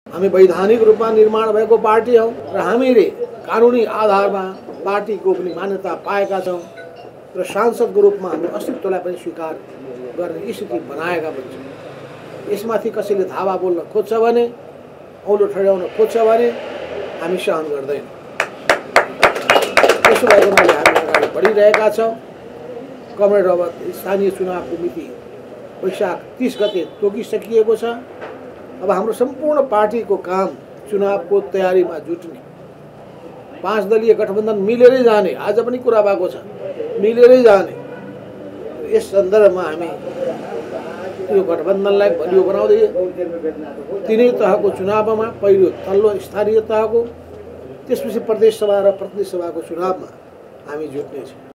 हामी वैधानिक रूपमा निर्माण भएको पार्टी हौं र हामीले कानुनी आधारमा पार्टीको पनि मान्यता पाएका छौं र सांसदको रूपमा हाम्रो अस्तित्वलाई पनि स्वीकार गर्ने स्थिति बनाएका पनि छौं। यसमाथि कसैले धावा बोल्न खोज्छ भने, औलो ठड्याउन खोज्छ भने हामी सहन गर्दैनौं। त्यसो भएको हुनाले हामी अगाडि बढिरहेका छौं। कमरेड अब स्थानीय चुनावको मिति वैशाख 30 गते तोकिसकिएको छ। अब हाम्रो सम्पूर्ण पार्टीको काम चुनावको तयारीमा जुट्ने, 5 दलीय गठबन्धन मिलेरै जाने, आज पनि कुरा भएको छ, मिलेरै जाने। यस सन्दर्भमा हामी यो गठबन्धनलाई बलियो बनाउँदै तीनै तहको चुनावमा, पहिलो तल्लो स्थानीय तहको, त्यसपछि प्रदेश सभा र प्रतिनिधि सभाको चुनावमा हामी जुट्नेछौँ।